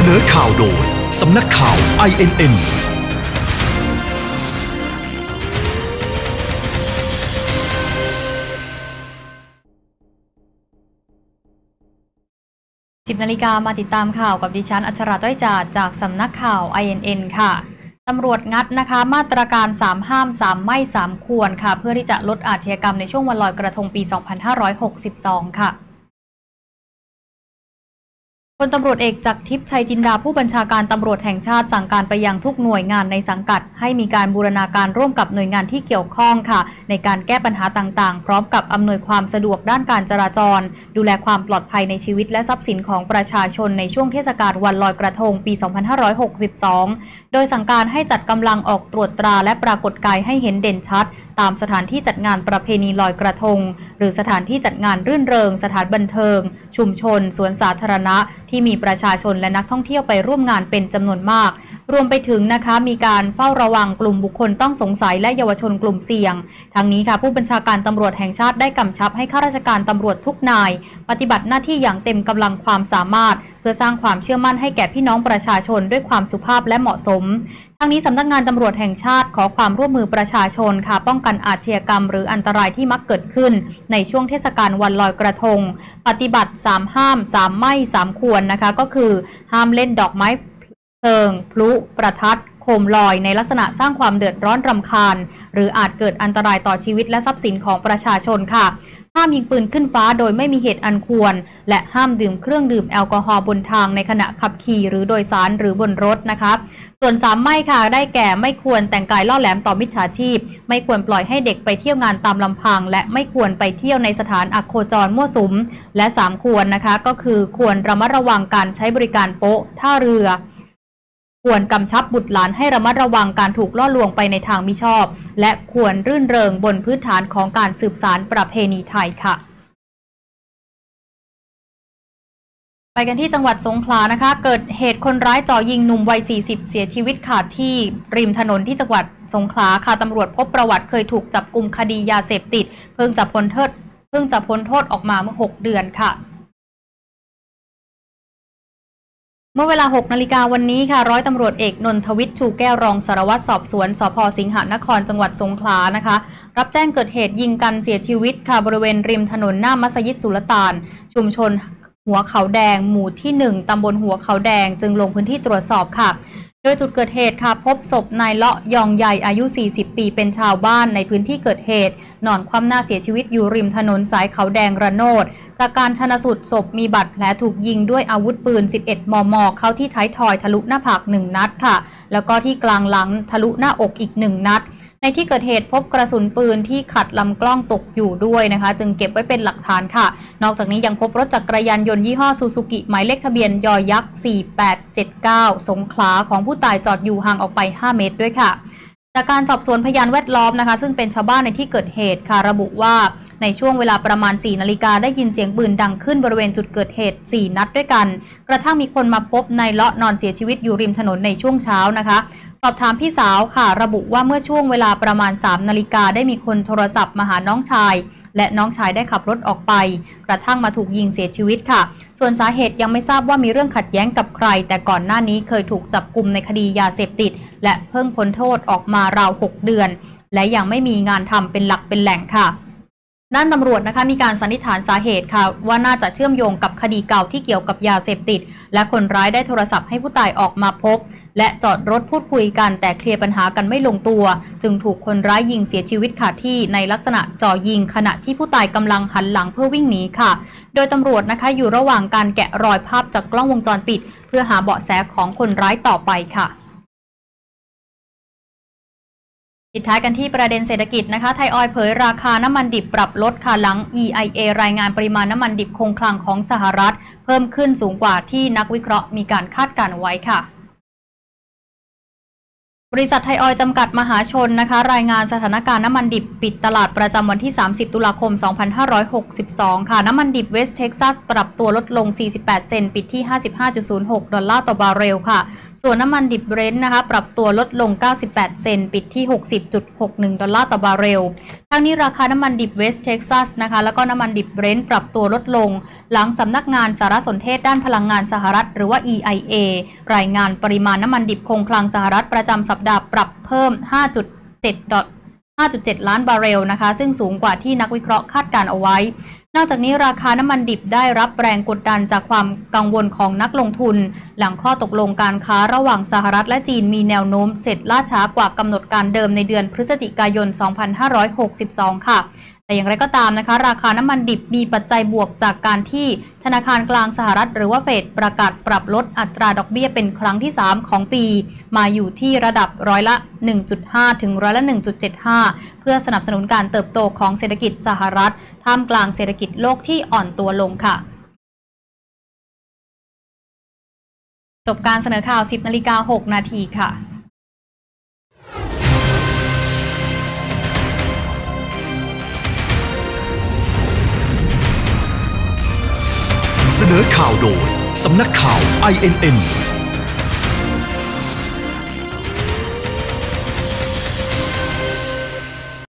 นอข่าวโดยสำนักข่าว INN 10 นาฬิกามาติดตามข่าวกับดิฉันอัชราต้อยจาดจากสำนักข่าว INN ค่ะตำรวจงัดนะคะมาตรการ3ห้าม3ไม่3ควรค่ะเพื่อที่จะลดอาชญากรรมในช่วงวันลอยกระทงปี 2562 ค่ะพลตำรวจเอกจักรทิพย์ชัยจินดาผู้บัญชาการตำรวจแห่งชาติสั่งการไปยังทุกหน่วยงานในสังกัดให้มีการบูรณาการร่วมกับหน่วยงานที่เกี่ยวข้องค่ะในการแก้ปัญหาต่างๆพร้อมกับอำนวยความสะดวกด้านการจราจรดูแลความปลอดภัยในชีวิตและทรัพย์สินของประชาชนในช่วงเทศกาลวันลอยกระทงปี 2562 โดยสั่งการให้จัดกำลังออกตรวจตราและปรากฏกายให้เห็นเด่นชัดตามสถานที่จัดงานประเพณีลอยกระทงหรือสถานที่จัดงานรื่นเริงสถานบันเทิงชุมชนสวนสาธารณะที่มีประชาชนและนักท่องเที่ยวไปร่วมงานเป็นจำนวนมากรวมไปถึงนะคะมีการเฝ้าระวังกลุ่มบุคคลต้องสงสัยและเยาวชนกลุ่มเสี่ยงทั้งนี้ค่ะผู้บัญชาการตำรวจแห่งชาติได้กำชับให้ข้าราชการตำรวจทุกนายปฏิบัติหน้าที่อย่างเต็มกำลังความสามารถเพื่อสร้างความเชื่อมั่นให้แก่พี่น้องประชาชนด้วยความสุภาพและเหมาะสมทั้งนี้สำนักงานตำรวจแห่งชาติขอความร่วมมือประชาชนค่ะป้องกันอาชญากรรมหรืออันตรายที่มักเกิดขึ้นในช่วงเทศกาลวันลอยกระทงปฏิบัติ3ห้าม3ไม่3ควรนะคะก็คือห้ามเล่นดอกไม้เพลิงพลุประทัดโคมลอยในลักษณะสร้างความเดือดร้อนรำคาญหรืออาจเกิดอันตรายต่อชีวิตและทรัพย์สินของประชาชนค่ะห้ามยิงปืนขึ้นฟ้าโดยไม่มีเหตุอันควรและห้ามดื่มเครื่องดื่มแอลกอฮอล์บนทางในขณะขับขี่หรือโดยสารหรือบนรถนะคะส่วน3ไม่ค่ะได้แก่ไม่ควรแต่งกายล่อแหลมต่อมิจฉาชีพไม่ควรปล่อยให้เด็กไปเที่ยวงานตามลำพังและไม่ควรไปเที่ยวในสถานอักโคจรมั่วสุมและ3ควรนะคะก็คือควรระมัดระวังการใช้บริการโป๊ะท่าเรือควรกำชับบุตรหลานให้ระมัดระวังการถูกล่อลวงไปในทางมิชอบและควรรื่นเริงบนพื้นฐานของการสืบสานประเพณีไทยค่ะไปกันที่จังหวัดสงขลานะคะเกิดเหตุคนร้ายจ่อยิงหนุ่มวัย40เสียชีวิตขาดที่ริมถนนที่จังหวัดสงขลาค่ะตำรวจพบประวัติเคยถูกจับกุมคดียาเสพติดเพิ่งจะพ้นโทษออกมาเมื่อ6 เดือนค่ะเมื่อเวลา 6 นาฬิกาวันนี้ค่ะร้อยตำรวจเอกนนทวิทย์ชูแก้วรองสารวัตรสอบสวนสภ.สิงหนครจังหวัดสงขลานะคะรับแจ้งเกิดเหตุยิงกันเสียชีวิตค่ะบริเวณริมถนนหน้ามัสยิดสุลต่านชุมชนหัวเขาแดงหมู่ที่1ตำบลหัวเขาแดงจึงลงพื้นที่ตรวจสอบค่ะโดยจุดเกิดเหตุค่ะพบศพนายเลาะยองใหญ่อายุ40ปีเป็นชาวบ้านในพื้นที่เกิดเหตุนอนคว่ำหน้าเสียชีวิตอยู่ริมถนนสายเขาแดงระโนดจากการชันสูตรศพมีบาดแผลถูกยิงด้วยอาวุธปืน11 มม.เข้าที่ท้ายทอยทะลุหน้าผาก1 นัดค่ะแล้วก็ที่กลางหลังทะลุหน้าอกอีก1 นัดในที่เกิดเหตุพบกระสุนปืนที่ขัดลำกล้องตกอยู่ด้วยนะคะจึงเก็บไว้เป็นหลักฐานค่ะนอกจากนี้ยังพบรถจักรยานยนต์ยี่ห้อซูซูกิหมายเลขทะเบียนยอยักษ์4879สงขลาของผู้ตายจอดอยู่ห่างออกไป5 เมตรด้วยค่ะจากการสอบสวนพยานแวดล้อมนะคะซึ่งเป็นชาวบ้านในที่เกิดเหตุค่ะระบุว่าในช่วงเวลาประมาณ4 นาฬิกาได้ยินเสียงปืนดังขึ้นบริเวณจุดเกิดเหตุ4 นัดด้วยกันกระทั่งมีคนมาพบนายเลาะนอนเสียชีวิตอยู่ริมถนนในช่วงเช้านะคะสอบถามพี่สาวค่ะระบุว่าเมื่อช่วงเวลาประมาณ3 นาฬิกาได้มีคนโทรศัพท์มาหาน้องชายและน้องชายได้ขับรถออกไปกระทั่งมาถูกยิงเสียชีวิตค่ะส่วนสาเหตุยังไม่ทราบว่ามีเรื่องขัดแย้งกับใครแต่ก่อนหน้านี้เคยถูกจับกุมในคดียาเสพติดและเพิ่งพ้นโทษออกมาราว6 เดือนและยังไม่มีงานทำเป็นหลักเป็นแหล่งค่ะด้านตำรวจนะคะมีการสันนิษฐานสาเหตุค่ะว่าน่าจะเชื่อมโยงกับคดีเก่าที่เกี่ยวกับยาเสพติดและคนร้ายได้โทรศัพท์ให้ผู้ตายออกมาพบและจอดรถพูดคุยกันแต่เคลียร์ปัญหากันไม่ลงตัวจึงถูกคนร้ายยิงเสียชีวิตขาดที่ในลักษณะจ่อยิงขณะที่ผู้ตายกำลังหันหลังเพื่อวิ่งหนีค่ะโดยตำรวจนะคะอยู่ระหว่างการแกะรอยภาพจากกล้องวงจรปิดเพื่อหาเบาะแสของคนร้ายต่อไปค่ะปิดท้ายกันที่ประเด็นเศรษฐกิจนะคะไทยออยล์เผยราคาน้ำมันดิบปรับลดค่ะหลัง EIA รายงานปริมาณน้ำมันดิบคงคลังของสหรัฐเพิ่มขึ้นสูงกว่าที่นักวิเคราะห์มีการคาดการณ์ไว้ค่ะบริษัทไทยออยล์จำกัดมหาชนนะคะรายงานสถานการณ์น้ำมันดิบปิดตลาดประจำวันที่30 ตุลาคม 2562 ค่ะน้ำมันดิบเวสต์เท็กซัสปรับตัวลดลง48 เซนต์ปิดที่ $55.06 ต่อบาร์เรลค่ะส่วนน้ำมันดิบเบรนท์นะคะปรับตัวลดลง98เซนต์ปิดที่ 60.61 ดอลลาร์ต่อบาร์เรลทั้งนี้ราคาน้ำมันดิบเวสต์เท็กซัสนะคะแล้วก็น้ำมันดิบเบรนท์ปรับตัวลดลงหลังสำนักงานสารสนเทศด้านพลังงานสหรัฐหรือว่า EIA รายงานปริมาณน้ำมันดิบคงคลังสหรัฐประจำสัปดาห์ปรับเพิ่ม 5.7 ล้านบาร์เรลนะคะซึ่งสูงกว่าที่นักวิเคราะห์คาดการเอาไว้นอกจากนี้ราคาน้ำมันดิบได้รับแรงกดดันจากความกังวลของนักลงทุนหลังข้อตกลงการค้าระหว่างสหรัฐและจีนมีแนวโน้มเสร็จล่าช้ากว่ากำหนดการเดิมในเดือนพฤศจิกายน 2562 ค่ะแต่อย่างไรก็ตามนะคะราคาน้ำมันดิบมีปัจจัยบวกจากการที่ธนาคารกลางสหรัฐหรือว่าเฟดประกาศปรับลดอัตราดอกเบี้ยเป็นครั้งที่3ของปีมาอยู่ที่ระดับร้อยละ 1.5 ถึงร้อยละ 1.75 เพื่อสนับสนุนการเติบโตของเศรษฐกิจสหรัฐท่ามกลางเศรษฐกิจโลกที่อ่อนตัวลงค่ะจบการเสนอข่าว 10:06 นาทีค่ะเสนอข่าวโดยสำนักข่าว INN